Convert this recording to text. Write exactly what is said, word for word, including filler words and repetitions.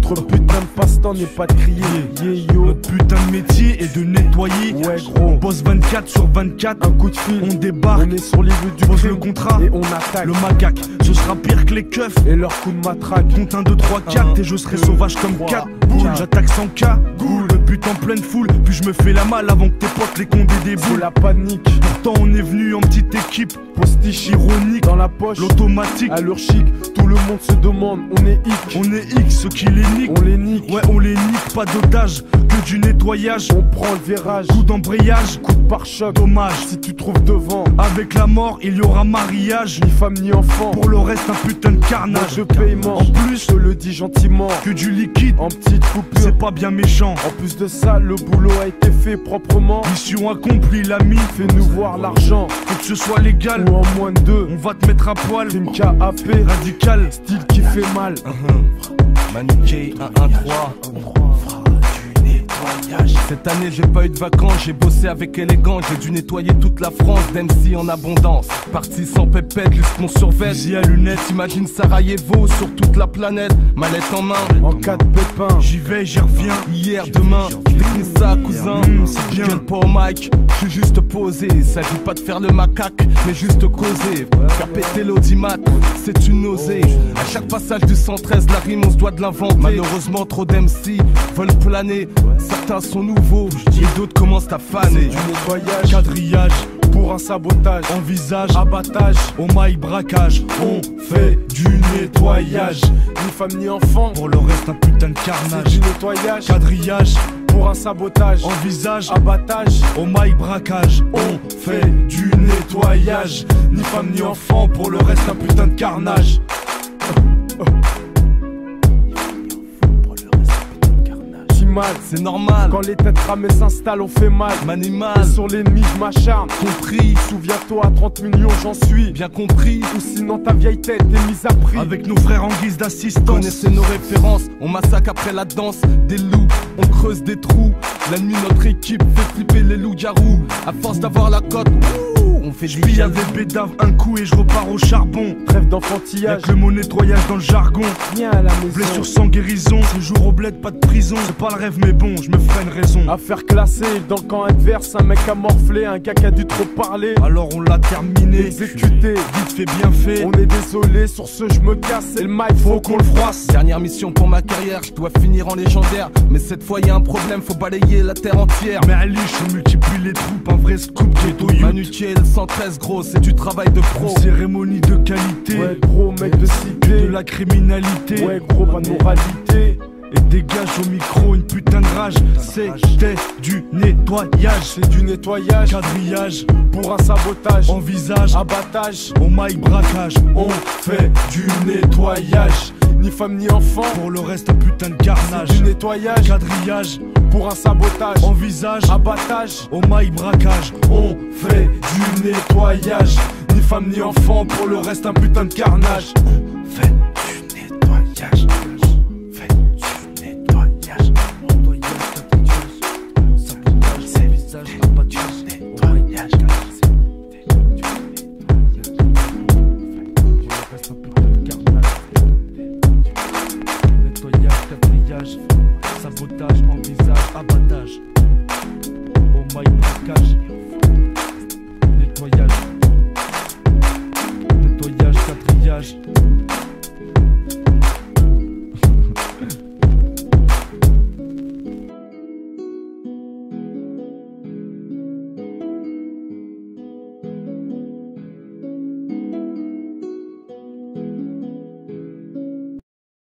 Notre putain de passe-temps n'est pas de crier. Yeah, yo. Notre putain de métier est de nettoyer. Ouais gros. On bosse vingt-quatre sur vingt-quatre. Un coup de fil, on débarque. on est sur les lieux du pose crime le contrat et on attaque. Le macaque, ce sera pire que les keufs. Et leur coup de matraque. Compte un, deux, trois, quatre et je serai sauvage comme quatre boules. J'attaque sans cas, goule. Le but en pleine foule, puis je me fais la malle avant que tes potes les condés des C'est boules. la panique. Pourtant on est venu en petite équipe. Postiche ironique dans la poche. L'automatique, allure chic. Tout le monde se demande, on est hic. on est X, ceux qui les niquent. On les nique. Ouais, on les nique, pas d'otage, que du nettoyage. On prend le virage. Coup d'embrayage, Coup de pare-choc. dommage. Si tu trouves devant, Avec la mort, il y aura mariage. ni femme ni enfant. Pour le reste, un putain de Moi carnage. je paiement. En plus, je te le dis gentiment. que du liquide, En petite coupure. c'est pas bien méchant. En plus de ça, le boulot a été fait proprement. Mission accomplie, l'ami. Fais-nous voir l'argent. Faut que ce soit légal. Ou en moins de deux. On va te mettre à poil. Crime K A P. Radical. Style qui fait mal. Maniqué un un trois. Cette année j'ai pas eu de vacances, j'ai bossé avec élégance, j'ai dû nettoyer toute la France d'M C en abondance. Parti sans pépette, juste mon survêt. Fusil à lunettes, T'imagines Sarajevo sur toute la planète, mallette en main. En cas de pépin. j'y vais, j'y reviens. Hier, demain, technique ça cousin. Mmh, c'est bien. Gueule pas au mic, je suis juste posé. S'agit pas de faire le macaque, mais juste causer. Faire péter l'audimat, c'est une nausée. À chaque passage du cent treize, la rime on se doit de l'inventer. Malheureusement trop d'M C veulent planer. Certains sont nouveaux et d'autres commencent à faner. Du nettoyage. Quadrillage, Pour un sabotage. envisage, Abattage. au mail braquage. On fait du nettoyage. Ni femme ni enfant. Pour le reste, un putain de C'est carnage. du nettoyage. Quadrillage, Pour un sabotage. envisage, Abattage. au mail braquage. On fait du nettoyage. Ni femme ni enfant, pour le reste, un putain de carnage. Qui mal. C'est normal, Quand les têtes ramées s'installent, on fait mal. m'animal, Sur l'ennemi, je m'acharne. compris, Souviens-toi, à trente millions, j'en suis. bien compris. Ou sinon ta vieille tête est mise à prix. Avec nos frères en guise d'assistance. Connaissez nos références, on massacre après la danse des loups, on creuse des trous. La nuit notre équipe fait flipper les loups-garous. À force d'avoir la cote, ouh, on fait Je des vis avec bédave un coup et je repars au charbon. Trêve d'enfantillage. Y'a que le mot nettoyage dans le jargon. Viens à la maison. Blessure sans guérison, toujours au bled, pas de prison. C'est pas le rêve mais bon, je me ferai une raison. Affaire classée, dans le camp adverse, un mec a morflé, un gars qui a dû trop parler. Alors on l'a terminé, Exécuté. vite fait bien fait. On est désolé, sur ce je me casse, et le mic faut qu'on le froisse. Dernière mission pour ma carrière, je dois finir en légendaire. Mais cette fois y a un problème, faut balayer la terre entière. Mais Ali, on multiplie les troupes, un vrai scoop ghetto youth. Manukiel cent treize gros, c'est du travail de pro. Cérémonie de qualité, Ouais gros mec de cité. de la criminalité. Ouais gros pas de moralité. Et dégage au micro une putain de rage. C'était du nettoyage, C'est du nettoyage. quadrillage, Pour un sabotage. envisage, Abattage. au mail braquage. On fait du nettoyage. Ni femme ni enfant. Pour le reste, un putain de carnage. Du nettoyage. Quadrillage, Pour un sabotage. envisage, Abattage. au mail braquage. On fait du nettoyage. Ni femme ni enfant, pour le reste, un putain de carnage. On fait du nettoyage. Fait du nettoyage. Sabotage, c'est visage, abattage, nettoyage. Nettoyage, quadrillage, sabotage, envisage, abattage.